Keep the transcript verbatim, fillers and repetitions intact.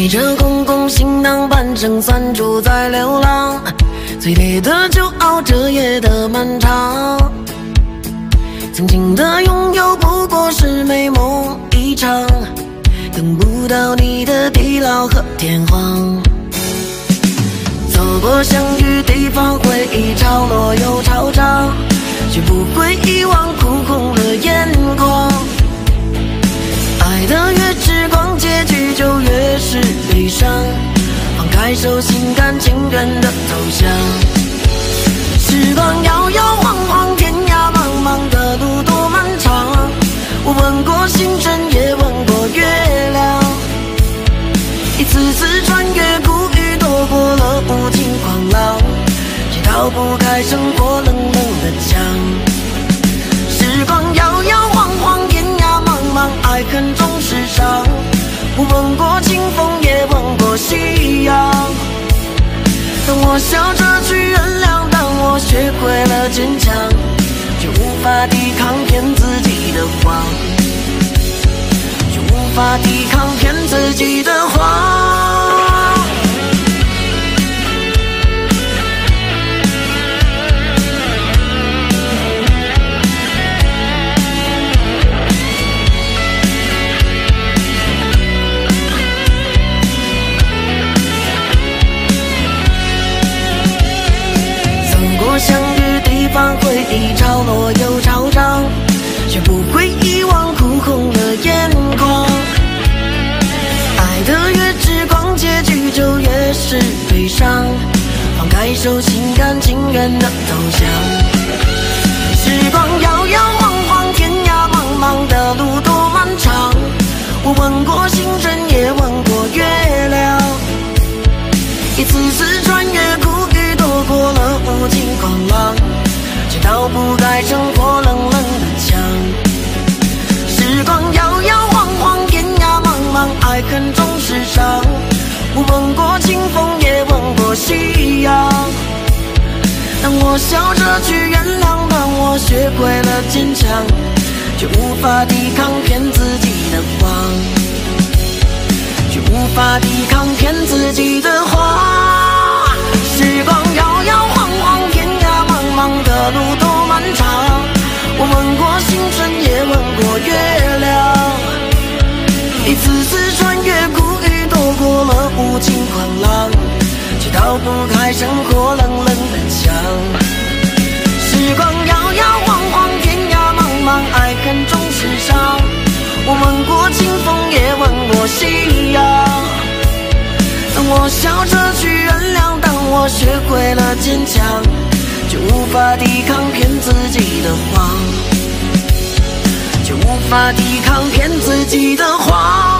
着空空行囊，半生算住在流浪。最烈的酒熬这夜的漫长。曾经的拥有不过是美梦一场，等不到你的地老和天荒。走过相遇地方，回忆潮落又潮涨，却不会遗忘哭红了眼眶。爱的越痴狂，结局就越是悲伤。放开手，心甘情愿的投降。时光摇摇晃晃，天涯茫茫的路多漫长。我问过星辰，也问过月亮，一次次穿越孤屿，躲过了无尽狂浪，却逃不开生活冷冷的墙。时光摇摇晃晃，天涯茫茫，爱恨总是伤。我问过清风，也问过夕阳。当我笑着去原谅，当我学会了坚强，却无法抵抗骗自己的谎，却无法抵抗骗自己的谎。相遇地方，回忆潮落又潮涨，却不会遗忘哭红的眼眶。爱的越痴狂，结局就越是悲伤。放开手，心甘情愿的投降。时光摇摇晃晃，天涯茫茫的路多漫长。我问过星辰，也问过月亮，一次次穿越孤屿，躲过了无尽狂浪，却逃不开生活冷冷的墙。时光摇摇晃晃，天涯茫茫，爱恨总是伤。我问过清风，也问过夕阳。当我笑着去原谅，当我学会了坚强，却无法抵抗骗自己的谎，却无法抵抗骗自己的谎。时光摇摇晃晃，天涯茫茫的路多漫长。我问过星辰，也问过月亮，一次次穿越孤屿，躲过了无尽狂浪，却逃不开生活冷冷的墙。时光摇摇晃晃，天涯茫茫，爱恨总是伤。我问过清风，也问过夕阳。当我笑着去原谅，当我学会了坚强，就无法抵抗骗自己的谎，就无法抵抗骗自己的谎。